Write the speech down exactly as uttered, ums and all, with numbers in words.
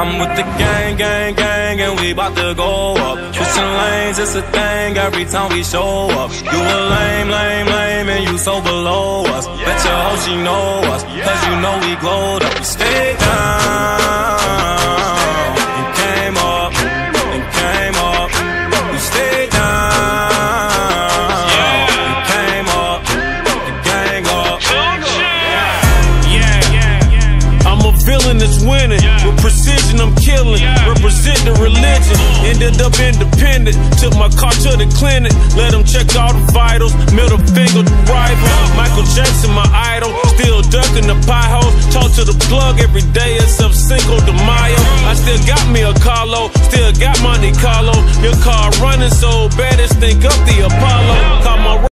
I'm with the gang, gang, gang, and we bout to go up. Switching lanes, it's a thing every time we show up. You a lame, lame, lame, and you so below us. Bet your hoe she know us, cause you know we glowed up. We stayed down and came up, and came up. We stayed down and came up, and gang up. Yeah, I'm a villain that's winning. With precision I'm killing, represent the religion. Ended up independent, took my car to the clinic. Let them check all the vitals, middle finger to rival. Michael Jackson my idol, still ducking the pie holes. Talk to the plug every day except Cinco de Mayo. I still got me a Carlo, still got Monte Carlo. Your car running so bad it's think up the Apollo. Call